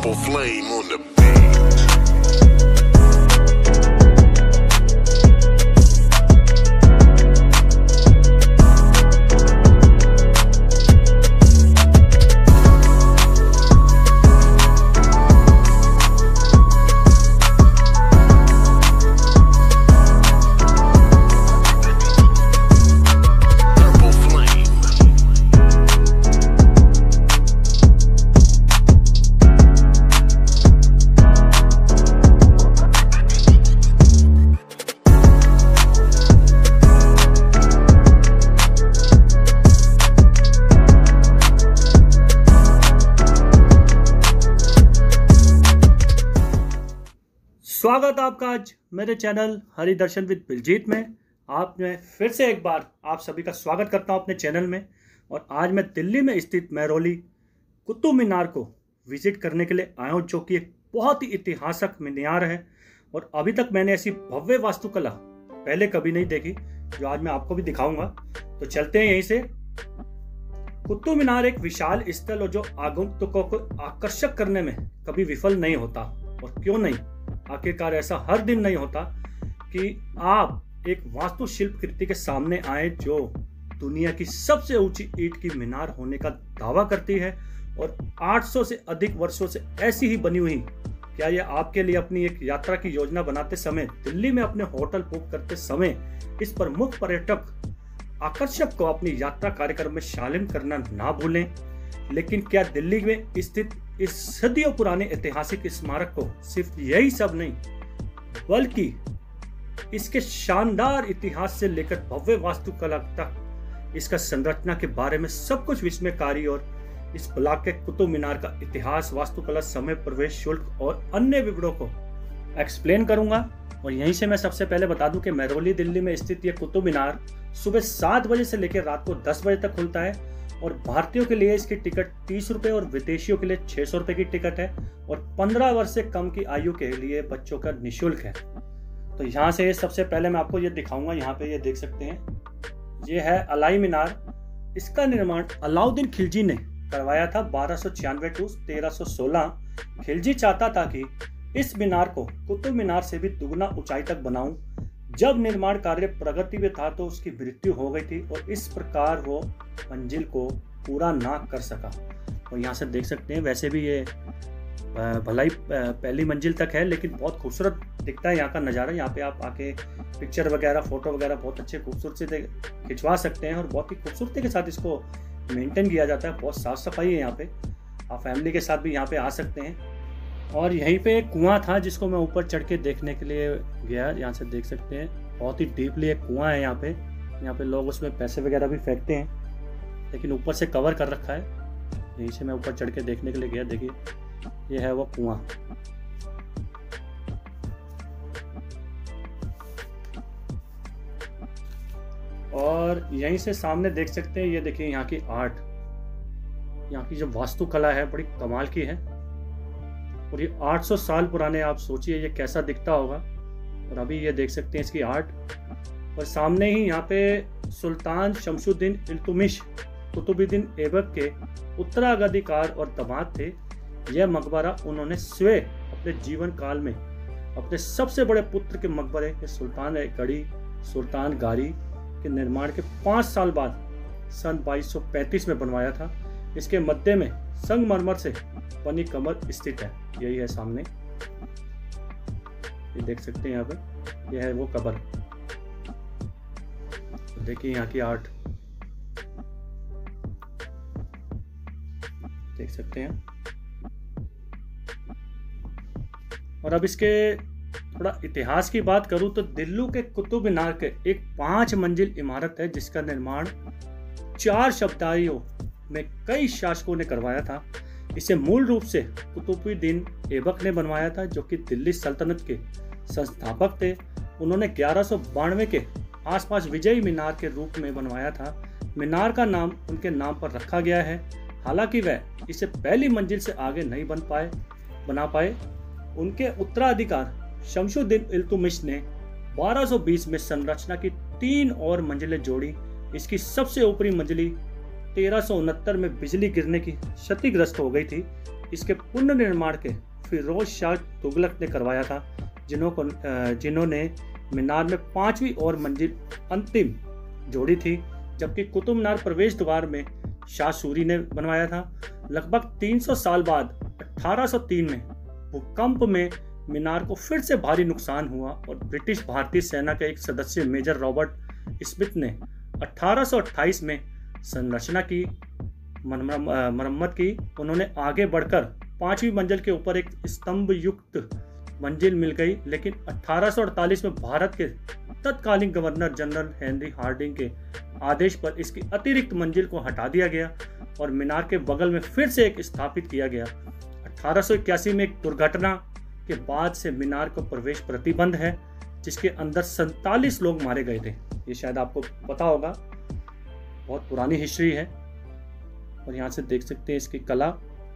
Purple flame on the beat. स्वागत आपका आज मेरे चैनल हरि दर्शन विद बिलजीत में। आप मैं फिर से एक बार आप सभी का स्वागत करता हूं अपने चैनल में। और आज मैं दिल्ली में स्थित मेहरौली कुतुब मीनार को विजिट करने के लिए आया हूं, जो कि एक बहुत ही ऐतिहासिक मीनार है। और अभी तक मैंने ऐसी भव्य वास्तुकला पहले कभी नहीं देखी, जो आज मैं आपको भी दिखाऊंगा। तो चलते हैं यहीं से। कुतुब मीनार एक विशाल स्थल और जो आगंतुकों को आकर्षक करने में कभी विफल नहीं होता। और क्यों नहीं, आखिरकार ऐसा हर दिन नहीं होता कि आप एक वास्तुशिल्प कृति के सामने आए जो दुनिया की सबसे ऊंची ईंट की मीनार होने का दावा करती है और 800 से अधिक वर्षों से ऐसी ही बनी हुई। क्या यह आपके लिए अपनी एक यात्रा की योजना बनाते समय, दिल्ली में अपने होटल बुक करते समय इस प्रमुख पर्यटक आकर्षक को अपनी यात्रा कार्यक्रम में शामिल करना ना भूलें। लेकिन क्या दिल्ली में स्थित इस सदियों पुराने ऐतिहासिक स्मारक को सिर्फ यही सब नहीं, बल्कि इसके शानदार इतिहास से लेकर भव्य वास्तुकला तक इसका संरचना के बारे में सब कुछ विस्मयकारी और इस ब्लॉक के कुतुब मीनार का इतिहास, वास्तुकला, समय, प्रवेश शुल्क और अन्य विवरणों को एक्सप्लेन करूंगा। और यहीं से मैं सबसे पहले बता दूं कि मेहरौली दिल्ली में स्थित यह कुतुब मीनार सुबह 7 बजे से लेकर रात को 10 बजे तक खुलता है। और भारतीयों के लिए इसकी टिकट 30 रुपए और विदेशियों के लिए 600 रुपए की टिकट है। और 15 वर्ष से कम की आयु के लिए बच्चों का निःशुल्क है। तो यहाँ से सबसे पहले मैं आपको ये दिखाऊंगा। यहाँ पे ये देख सकते हैं, ये है अलाई मीनार। इसका निर्माण अलाउद्दीन खिलजी ने करवाया था 1296 टू 1316। खिलजी चाहता था कि इस मीनार को कुतुब मीनार से भी दुगना ऊंचाई तक बनाऊं। जब निर्माण कार्य प्रगति में था तो उसकी मृत्यु हो गई थी और इस प्रकार वो मंजिल को पूरा ना कर सका। और यहाँ से देख सकते हैं, वैसे भी ये भलाई पहली मंजिल तक है, लेकिन बहुत खूबसूरत दिखता है यहाँ का नज़ारा। यहाँ पे आप आके पिक्चर वगैरह, फोटो वगैरह बहुत अच्छे खूबसूरत से खिंचवा सकते हैं। और बहुत ही खूबसूरती के साथ इसको मेंटेन किया जाता है। बहुत साफ सफाई है यहाँ पे। आप फैमिली के साथ भी यहाँ पे आ सकते हैं। और यहीं पे एक कुआं था जिसको मैं ऊपर चढ़ के देखने के लिए गया। यहाँ से देख सकते हैं, बहुत ही डीपली एक कुआं है यहाँ पे। यहाँ पे लोग उसमें पैसे वगैरह भी फेंकते हैं, लेकिन ऊपर से कवर कर रखा है। यहीं से मैं ऊपर चढ़ के देखने के लिए गया। देखिए, ये है वो कुआं। और यहीं से सामने देख सकते हैं, ये देखिए यहाँ की आर्ट, यहाँ की जो वास्तुकला है बड़ी कमाल की है। और ये 800 साल पुराने, आप सोचिए ये कैसा दिखता होगा। और अभी ये देख सकते हैं इसकी आर्ट। और सामने ही यहाँ पे सुल्तान शमशुद्दीन इल्तुतमिश कुतुबुद्दीन ऐबक के उत्तराधिकार और दामाद थे। यह मकबरा उन्होंने स्वयं अपने जीवन काल में अपने सबसे बड़े पुत्र के मकबरे के सुल्तान गारी के निर्माण के 5 साल बाद सन 2235 में बनवाया था। इसके मध्य में संगमरमर से बनी कमर स्थित है। यही है सामने, ये देख सकते हैं यहाँ पे, यह है वो कबर। देखिए यहाँ की आर्ट देख सकते हैं। और अब इसके थोड़ा इतिहास की बात करूं तो दिल्ली के कुतुब मीनार के एक 5 मंजिल इमारत है, जिसका निर्माण 4 शताब्दियों में कई शासकों ने करवाया था। इसे मूल रूप से कुतुबुद्दीन ऐबक ने बनवाया था, जो कि दिल्ली सल्तनत के संस्थापक थे। उन्होंने 1192 के आसपास विजयी मीनार के रूप में बनवाया था। मीनार का नाम उनके नाम पर रखा गया है। हालांकि वह इसे पहली मंजिल से आगे नहीं बना पाए। उनके उत्तराधिकार शमशुद्दीन इल्तुतमिश ने 1220 में संरचना की 3 और मंजिलें जोड़ी। इसकी सबसे ऊपरी मंजिली 1369 में बिजली गिरने की क्षतिग्रस्त हो गई थी। इसके पुनर्निर्माण के फिरोज शाह तुगलक ने करवाया था, जिन्होंने मीनार में 5वीं और मंजिल अंतिम जोड़ी थी, जबकि कुतुब मीनार प्रवेश द्वार में शाह सूरी ने बनवाया था। लगभग 300 साल बाद 1803 में भूकंप में मीनार को फिर से भारी नुकसान हुआ और ब्रिटिश भारतीय सेना के एक सदस्य मेजर रॉबर्ट स्मिथ ने 1828 में संरचना की मरम्मत की। उन्होंने आगे बढ़कर 5वीं मंजिल के ऊपर एक स्तंभ युक्त मंजिल मिल गई, लेकिन 1848 में भारत के तत्कालीन गवर्नर जनरल हेनरी हार्डिंग के आदेश पर इसकी अतिरिक्त मंजिल को हटा दिया गया और मीनार के बगल में फिर से एक स्थापित किया गया। 1881 में एक दुर्घटना के बाद से मीनार को प्रवेश प्रतिबंध है, जिसके अंदर 47 लोग मारे गए थे। ये शायद आपको पता होगा, बहुत पुरानी हिस्ट्री है। और यहाँ से देख सकते हैं इसकी कला,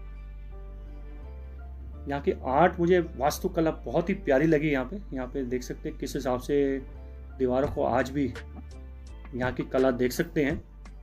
यहाँ की आर्ट, मुझे वास्तुकला बहुत ही प्यारी लगी। यहाँ पे देख सकते हैं किस हिसाब से दीवारों को आज भी यहाँ की कला देख सकते हैं।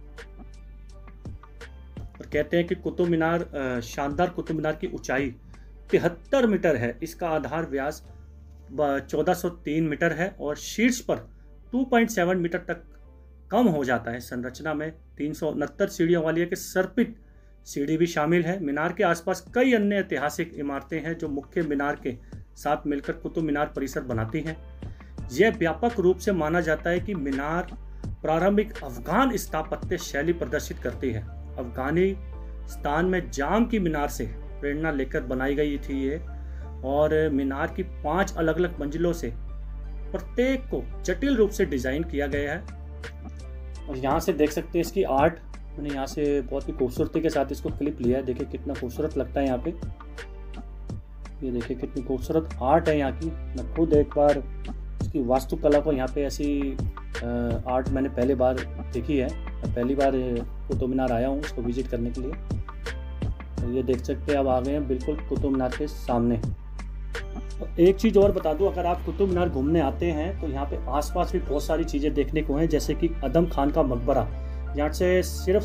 और कहते हैं कि कुतुब मीनार, शानदार कुतुब मीनार की ऊंचाई 73 मीटर है। इसका आधार व्यास 1403 मीटर है और शीर्ष पर 2.7 मीटर तक कम हो जाता है। संरचना में 369 सीढ़ियों वाली एक सर्पित सीढ़ी भी शामिल है। मीनार के आसपास कई अन्य ऐतिहासिक इमारतें हैं जो मुख्य मीनार के साथ मिलकर कुतुब मीनार परिसर बनाती हैं। यह व्यापक रूप से माना जाता है कि मीनार प्रारंभिक अफगान स्थापत्य शैली प्रदर्शित करती है। अफगानिस्तान में जाम की मीनार से प्रेरणा लेकर बनाई गई थी ये, और मीनार की 5 अलग अलग मंजिलों से प्रत्येक को जटिल रूप से डिजाइन किया गया है। और यहाँ से देख सकते हैं इसकी आर्ट, मैंने यहाँ से बहुत ही खूबसूरती के साथ इसको क्लिप लिया है। देखिए कितना खूबसूरत लगता है यहाँ पे, ये देखिए कितनी खूबसूरत आर्ट है यहाँ की। मैं खुद एक बार इसकी वास्तुकला को यहाँ पे ऐसी आर्ट मैंने पहली बार देखी है। मैं पहली बार कुतुब मीनार आया हूँ उसको विजिट करने के लिए। तो ये देख सकते हैं, अब आ गए हैं बिल्कुल कुतुब मीनार के सामने। और एक चीज़ और बता दूं, अगर आप कुतुब मीनार घूमने आते हैं तो यहाँ पे आसपास भी बहुत सारी चीज़ें देखने को हैं, जैसे कि अदम खान का मकबरा। यहाँ से सिर्फ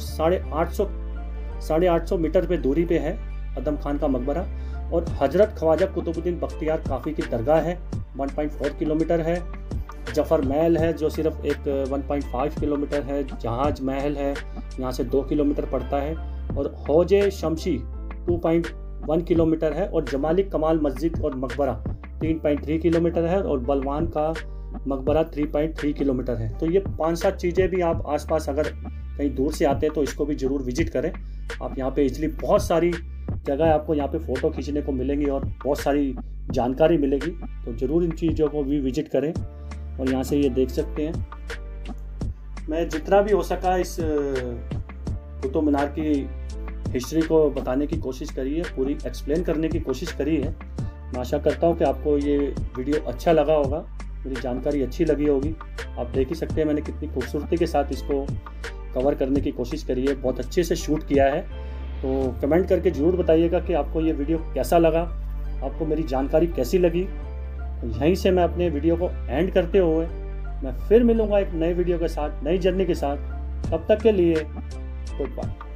850 मीटर पे दूरी पे है अदम खान का मकबरा। और हजरत ख्वाजा कुतुबुद्दीन बख्तियार काफ़ी की दरगाह है, 1.4 किलोमीटर है। जफर महल है जो सिर्फ एक 1.5 किलोमीटर है। जहाज महल है, यहाँ से 2 किलोमीटर पड़ता है। और हौजे शमशी 2.1 किलोमीटर है। और जमाली कमाल मस्जिद और मकबरा 3.3 किलोमीटर है। और बलवान का मकबरा 3.3 किलोमीटर है। तो ये 5-7 चीज़ें भी आप आसपास अगर कहीं दूर से आते हैं तो इसको भी ज़रूर विजिट करें। आप यहाँ पे इजली बहुत सारी जगह आपको यहाँ पे फ़ोटो खींचने को मिलेंगी और बहुत सारी जानकारी मिलेगी, तो ज़रूर इन चीज़ों को भी विजिट करें। और यहाँ से ये देख सकते हैं, मैं जितना भी हो सका इस कुतुब मीनार की हिस्ट्री को बताने की कोशिश करी है, पूरी एक्सप्लेन करने की कोशिश करी है। मैं आशा करता हूँ कि आपको ये वीडियो अच्छा लगा होगा, मेरी जानकारी अच्छी लगी होगी। आप देख ही सकते हैं मैंने कितनी खूबसूरती के साथ इसको कवर करने की कोशिश करी है, बहुत अच्छे से शूट किया है। तो कमेंट करके ज़रूर बताइएगा कि आपको ये वीडियो कैसा लगा, आपको मेरी जानकारी कैसी लगी। तो यहीं से मैं अपने वीडियो को एंड करते हुए मैं फिर मिलूँगा एक नए वीडियो के साथ, नई जर्नी के साथ। तब तक के लिए गुड बाय।